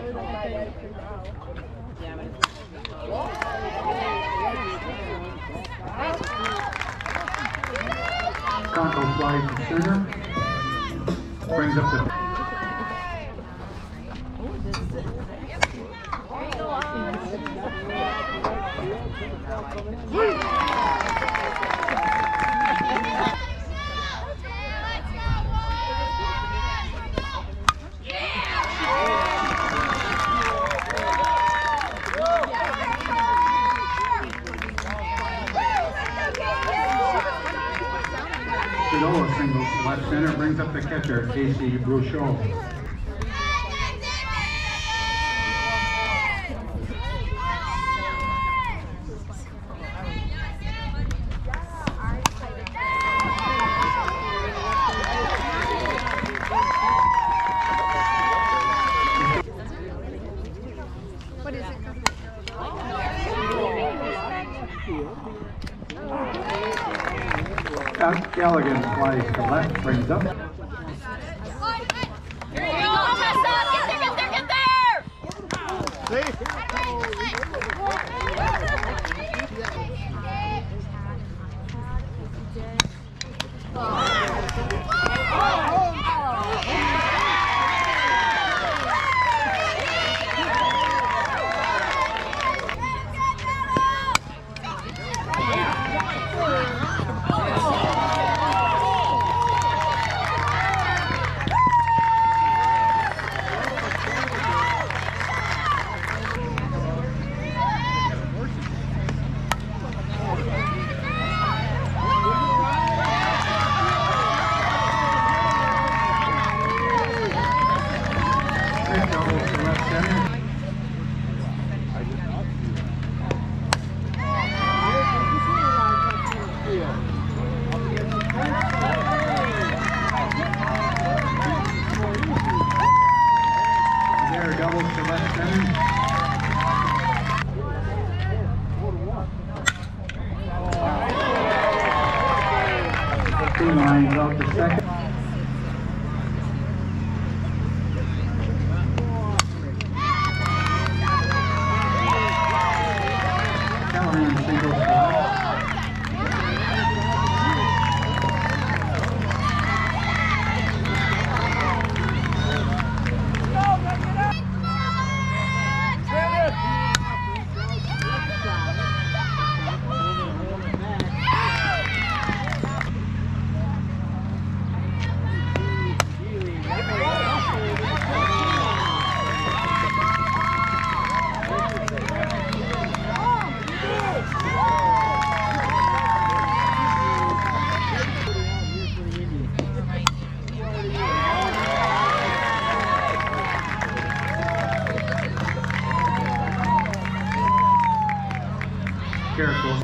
Conco flies to center. Brings up the... Shinola singles to left center, brings up the catcher, Casey Bruchot. What is it? Galligan flies to left, brings up. Here you go, Tessa! Get there! Doubles to left center. Two lines out to second. Callahan singles to left. Careful.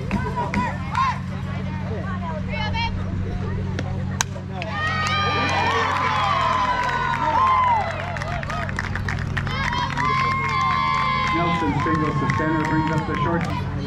Nelson singles to center, brings up the short.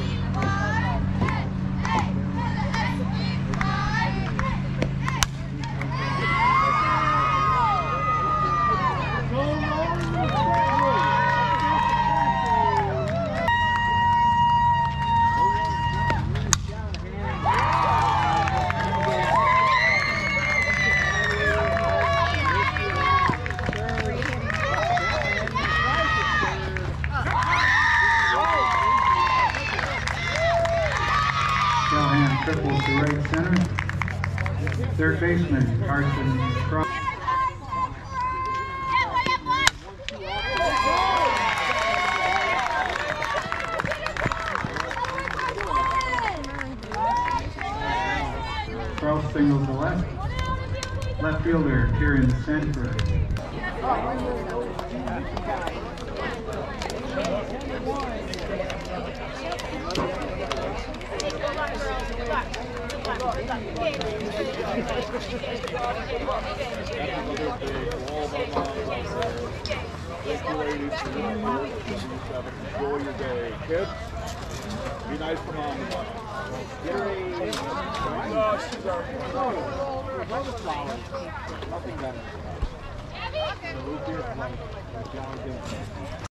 Callahan triples to right center. Third baseman, Carson Cross. Cross singles to left. Left fielder, Kieran Sanford. Enjoy your day, kids. Be nice to mom. Nothing better. Move to your flank. Down again.